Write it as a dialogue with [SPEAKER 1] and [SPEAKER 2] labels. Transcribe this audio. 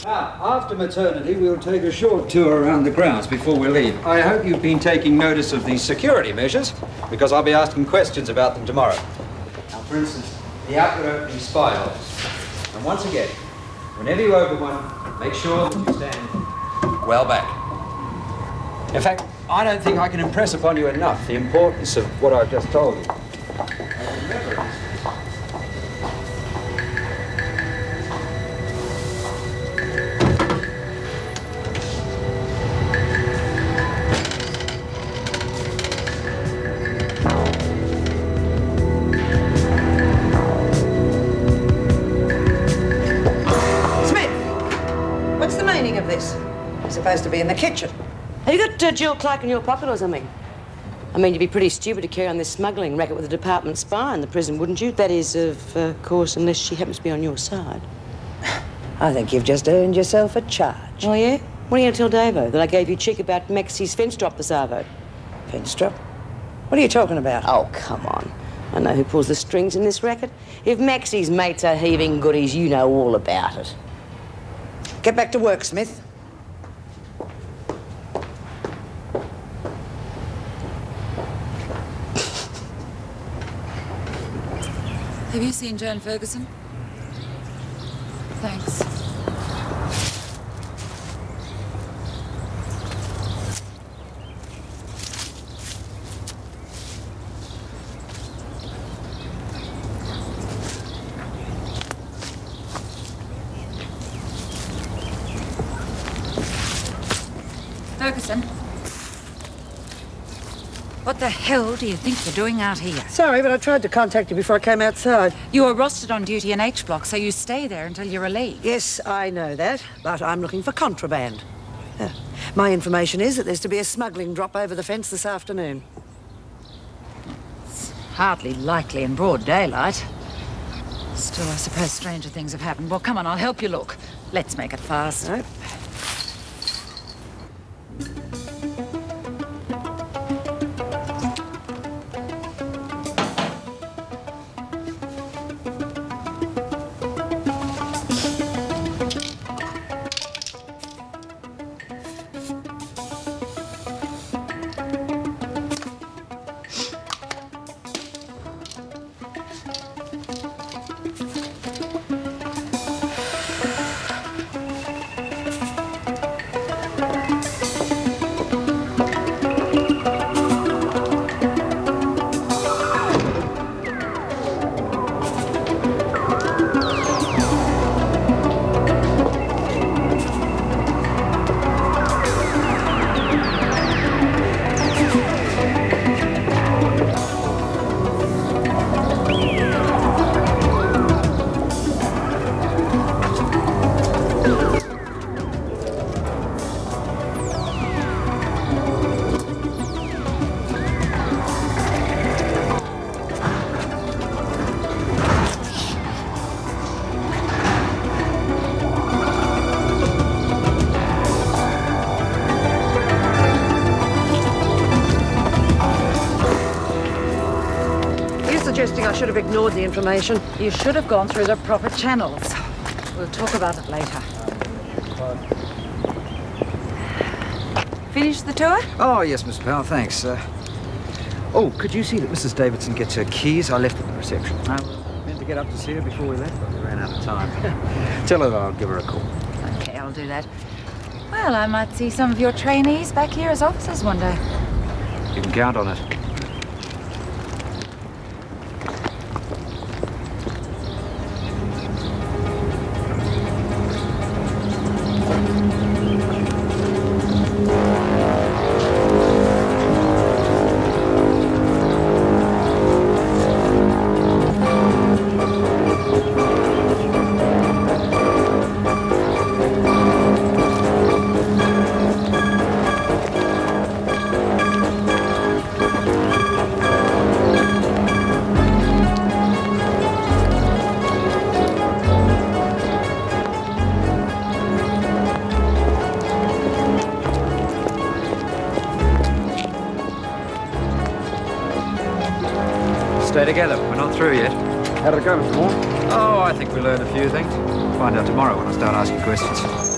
[SPEAKER 1] Now, after maternity, we'll take a short tour around the grounds before we leave. I hope you've been taking notice of the security measures, because I'll be asking questions about them tomorrow. Now, for instance, the outward opening spy holes. And once again, whenever you open one, make sure that you stand well back. In fact, I don't think I can impress upon you enough the importance of what I've just told you. Remember,
[SPEAKER 2] supposed to be in the kitchen.
[SPEAKER 3] Have you got Jill Clark in your pocket or something? I mean, you'd be pretty stupid to carry on this smuggling racket with a department spy in the prison, wouldn't you? That is, of course, unless she happens to be on your side.
[SPEAKER 2] I think you've just earned yourself a charge.
[SPEAKER 3] Oh, yeah? What are you going to tell Davo? That I gave you cheek about Maxie's fence drop this arvo?
[SPEAKER 2] Fence drop? What are you talking about?
[SPEAKER 3] Oh, come on. I know who pulls the strings in this racket. If Maxie's mates are heaving goodies, you know all about it.
[SPEAKER 2] Get back to work, Smith.
[SPEAKER 4] Have you seen Joan Ferguson? Thanks. Ferguson. What the hell do you think you're doing out here?
[SPEAKER 2] Sorry, but I tried to contact you before I came outside.
[SPEAKER 4] You were rostered on duty in H Block, so you stay there until you're relieved.
[SPEAKER 2] Yes, I know that, but I'm looking for contraband. My information is that there's to be a smuggling drop over the fence this afternoon.
[SPEAKER 4] It's hardly likely in broad daylight. Still, I suppose stranger things have happened. Well, come on, I'll help you look. Let's make it fast.
[SPEAKER 2] Nope. I should have ignored the information.
[SPEAKER 4] You should have gone through the proper channels. We'll talk about it later. Finished the tour?
[SPEAKER 1] Oh, yes, Miss Powell, thanks. Oh, could you see that Mrs. Davidson gets her keys? I left them at the reception. I was meant to get up to see her before we left, but we ran out of time. Tell her that I'll give her a call.
[SPEAKER 4] Okay, I'll do that. Well, I might see some of your trainees back here as officers one day.
[SPEAKER 1] You can count on it. Stay together. We're not through yet. How did it go, Mr. Moore? Oh, I think we learned a few things. Find out tomorrow when I start asking questions.